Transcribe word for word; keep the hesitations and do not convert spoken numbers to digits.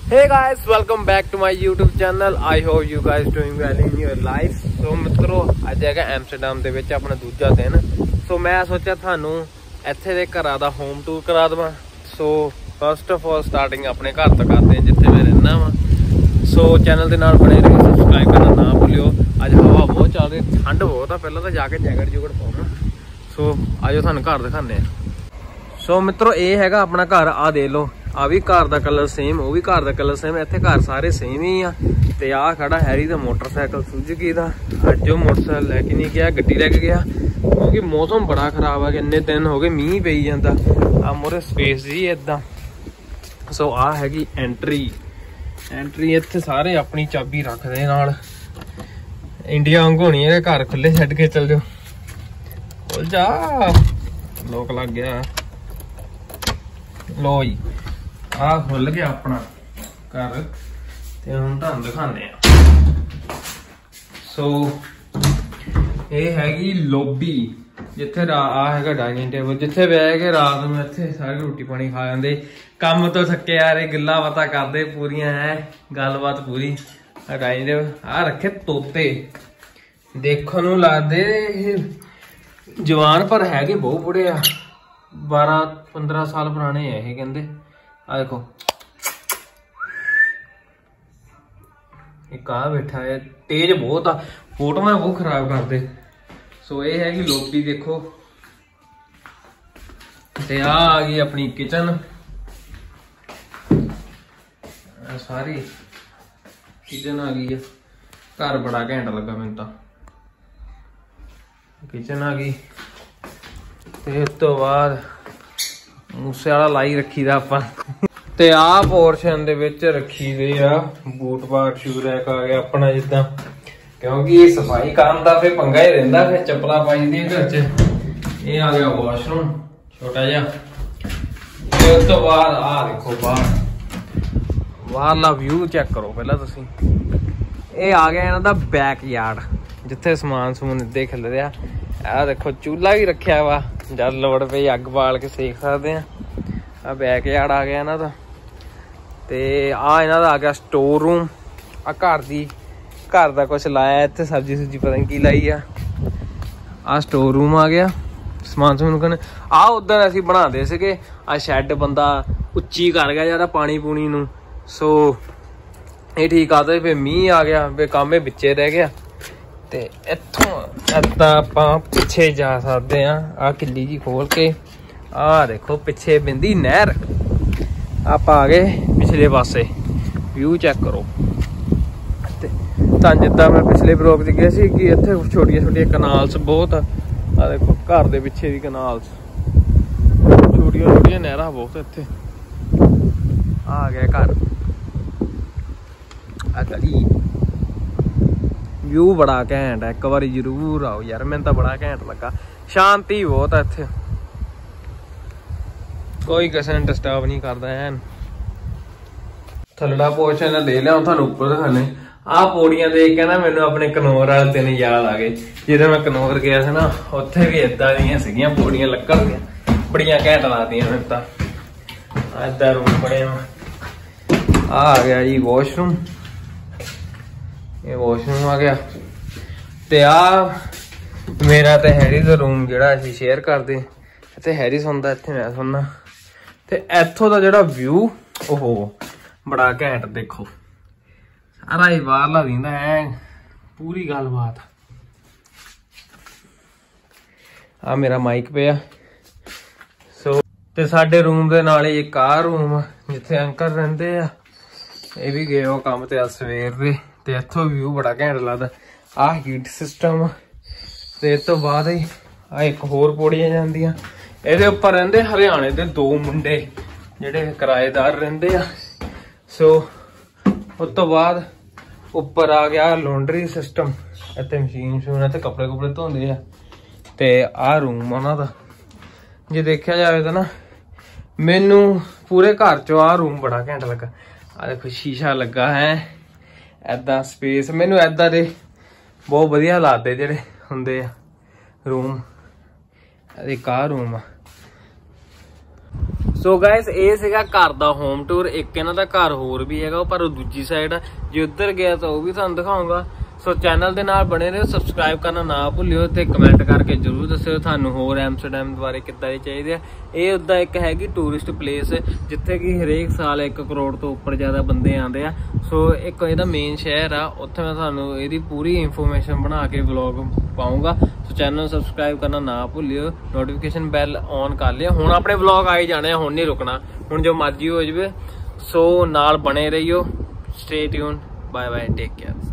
Hey guys, welcome back to my YouTube channel. I hope you guys doing well in your life. So मित्रों ਅੱਜ ਹੈਗਾ Amsterdam ਦੇ ਵਿੱਚ ਆਪਣਾ ਦੂਜਾ ਦਿਨ। ਸੋ ਮੈਂ ਸੋਚਿਆ ਤੁਹਾਨੂੰ ਇੱਥੇ ਦੇ ਘਰਾਂ ਦਾ ਹੋਮ ਟੂਰ ਕਰਾ ਦਵਾਂ। So first of all starting ਆਪਣੇ ਘਰ ਤੋਂ ਕਰਦੇ ਹਾਂ ਜਿੱਥੇ ਮੈਂ ਰਹਿਣਾ ਵਾਂ। ਸੋ ਚੈਨਲ ਦੇ ਨਾਲ ਬਣੇ ਰਹੋ, ਸਬਸਕ੍ਰਾਈਬ ਕਰਨਾ ਨਾ ਭੁੱਲਿਓ। ਅੱਜ ਹਵਾ ਬਹੁਤ ਚੱਲ ਰਹੀ, ਠੰਡ ਬਹੁਤ ਆ। ਪਹਿਲਾਂ ਤਾਂ ਜਾ ਕੇ ਜੈਕਟ ਜੁਕਟ ਪਾਉਣਾ। ਸੋ ਆਜੋ ਤੁਹਾਨੂੰ ਘਰ ਦਿਖਾਉਂਦੇ ਆ। ਸੋ ਮਿੱਤਰੋ ਇਹ ਹੈਗਾ ਆਪਣਾ ਘਰ। ਆ ਦੇਖ ਲਓ, ਆ ਵੀ ਕਾਰ ਦਾ ਕਲਰ सेम, वो भी कार का कलर सेम। इत्थे घर सारे सेम ही आ। ते आ खड़ा हैरी दा मोटरसाइकिल सुजुकी दा। अज जो मोटरसाइकिल लैके नहीं गया, गड्डी लैके गया क्योंकि मौसम बड़ा खराब है। इन्ने दिन हो गए मीह पई जांदा। आ मोरे स्पेस जी इदां। सो आ हैगी एंट्री। एंट्री इत्थे सारे अपनी चाबी रखदे नाल। इंडिया वांग होनी है, घर खुले छड्ड के चल जाओ। खोल जा, लोक लग गया। लो जी आ खुल गया अपना घर। ते हुण तुहानूं दिखाने आ। सो ये हैगी लोबी, जिथे आ हैगा डाइनिंग टेबल, जिथे बह के रात में इत्थे सारे रोटी पानी खा जांदे। काम तो थके आ रहे, गल्लां बातां करदे पूरियां है, गलबात पूरी। डाइनिंग टेबल आ रखे तोते, देखण नूं लगदे जवान पर हैगे बहुत बुढ़े आ। बारह पंद्रह साल पुराने है ये कहते। आ देखो एक आ बैठा है, तेज बहुत आ, फोटो में बहुत खराब करते। सो ये है कि लोबी देखो। ते आ आ गई अपनी किचन। सारी किचन आ गई है। घर बड़ा घैंट लगा मैनूं तां। किचन आ गई ते उस तो बाद मूसे वाला लाई रखी दा आपां। ते आ पोर्शन दे विच रखी दे आ बूट बाट, शू रैक आ गया अपना जिद्दां, क्योंकि सफाई काम दा फिर पंगा ही रहिंदा। फिर चप्पलां पाई दी घर च। ये आ गया वॉशरूम छोटा जिहा। ते उस तो बाद आ देखो बाहर बाहरला व्यू चेक करो पहला तुसीं। ये आ गया इन्हां दा बैक यार्ड, जिथे समान समून इद्दां ही खिल रिहा। आ देखो चूल्हा भी रखा वा, जब लोड़ पे अग बाल के सेक सकते हैं। आ बैक यार्ड आ गया इन्हां दा। ते आ इन्हां दा आ गया स्टोर रूम। आ घर दी घर दा कुछ लाया इत्थे, सब्जी सुब्जी पता नहीं की लाई आ। आ स्टोर रूम आ गया, समान समून कने। आ उधर असीं बनांदे सीगे। आ शैड बंदा उच्ची कर गया ज़्यादा पानी पूनी नूं। सो ये ठीक आते फिर मीह आ गया, फिर काम ये बिच्चे रह गया। ते इत्थों इदां आपां पिछे जा सकते हैं। आ किल्ली जी खोल के आ देखो पिछे बिंदी नहर। आप आ गए पिछले पासे, व्यू चेक करो। ते तां जिद्दां मैं पिछले ब्लॉग च गया सी कि इत्थे छोटियां छोटियां कनाल्स बहुत आ। आ देखो घर दे पिछे दी कनाल्स, छोटियां छोटियां नहरां बहुत इत्थे। आ गया घर, आ गली। व्यू बड़ा घैंट है, एक बारी जरूर आओ यार, मैंने तो बड़ा घैंट लगा। शांति बहुत है इत्थे, कोई किसी ने डिस्टर्ब नहीं करता है। थल्ला पोर्शन ले लिया, थानू उपर दिखाने। आ पौड़ियां देख के ना मैनू अपने कनौर वाले दिन याद आ गए। जिदे मैं कनौर गया था ना, उत्थे भी इदां दियां सीगियां पौड़ियां लक्कड़ दियां, बड़ियां घैंट लगदियां मैनूं तां। इदां रूम बने। आ आ गया जी वॉशरूम। ये वॉशरूम आ गया। ते आ मेरा ते हैरी दा रूम जिहड़ा असीं शेयर करदे। इत्थे हैरी सौंदा, इत्थे मैं सौंदा। ते इत्थों दा जिहड़ा व्यू ओहो बड़ा घैंट। देखो सारा ही बाहरला दिंदा है, पूरी गलबात। आ मेरा माइक पे आ। सो ते साडे रूम दे नाल ही एक आ रूम जिथे अंकल रहिंदे आ। ये भी गए हो काम ते सवेर दे। ते इत्थों व्यू बड़ा घैंट लगदा। आ हीट सिस्टम। ते इस तो बाद ही आ एक होर पौड़ियां जांदियां। इहदे उपर रहिंदे हरियाणे दे दो मुंडे जिहड़े किराएदार रहिंदे आ। सो उस तो बाद उपर आ गया लॉन्ड्री सिस्टम। इत्थे मशीन मशून, इत्थे कपड़े कुपड़े धोंदे आ। ते आ रूम उन्हां दा जे देखिया जाए तो ना, मैनू पूरे घर चो आ रूम बड़ा घैंट लगा। आ देखो शीशा लगा है, ऐदा स्पेस मैनू ऐदा दे बहुत वधिया लगदे जेहड़े हुंदे आ रूम। एक आ रूम आ। सो ਸੋ ਗਾਇਸ ਇਹ ਸੀਗਾ ਘਰ ਦਾ ਹੋਮ ਟੂਰ। ਇੱਕ ਇਹਨਾਂ ਦਾ ਘਰ ਹੋਰ ਵੀ ਹੈਗਾ ਪਰ ਉਹ ਦੂਜੀ ਸਾਈਡ ਆ, ਜੇ ਉੱਧਰ ਗਿਆ ਤਾਂ ਉਹ ਵੀ ਤੁਹਾਨੂੰ ਦਿਖਾਊਂਗਾ। ਸੋ ਚੈਨਲ ਦੇ ਨਾਲ ਬਣੇ ਰਹੋ, ਸਬਸਕ੍ਰਾਈਬ ਕਰਨਾ ਨਾ ਭੁੱਲਿਓ ਤੇ ਕਮੈਂਟ ਕਰਕੇ ਜਰੂਰ ਦੱਸਿਓ ਤੁਹਾਨੂੰ ਹੋਰ ਐਮਸਟਰਡਮ ਬਾਰੇ ਕਿੱਦਾਂ ਦੇ ਚਾਹੀਦੇ ਆ। ਇਹ ਉੱਦਾਂ ਇੱਕ ਹੈਗੀ ਟੂਰਿਸਟ ਪਲੇਸ ਜਿੱਥੇ ਕਿ ਹਰੇਕ ਸਾਲ ਇੱਕ ਕਰੋੜ ਤੋਂ ਉੱਪਰ ਜ਼ਿਆਦਾ ਬੰਦੇ ਆਉਂਦੇ ਆ। ਸੋ ਇੱਕ ਇਹਦਾ ਮੇਨ ਸ਼ਹਿਰ ਆ, ਉੱਥੇ ਮੈਂ ਤੁਹਾਨੂੰ ਇਹਦੀ ਪੂਰੀ ਇਨਫੋਰਮੇਸ਼ਨ ਬਣਾ ਕੇ ਵਲੌਗ ਪਾਊਂਗਾ। ਸੋ ਚੈਨਲ ਨੂੰ ਸਬਸਕ੍ਰਾਈਬ ਕਰਨਾ ਨਾ ਭੁੱਲਿਓ, ਨੋਟੀਫਿਕੇਸ਼ਨ ਬੈਲ ਔਨ ਕਰ ਲਿਓ। ਹੁਣ ਆਪਣੇ ਵਲੌਗ ਆਈ ਜਾਣੇ ਆ, ਹੁਣ ਨਹੀਂ ਰੁਕਣਾ, ਹੁਣ ਜੋ ਮਰਜ਼ੀ ਹੋ ਜਾਵੇ। ਸੋ ਨਾਲ ਬਣੇ ਰਹੀਓ, stay tune, bye bye, take care.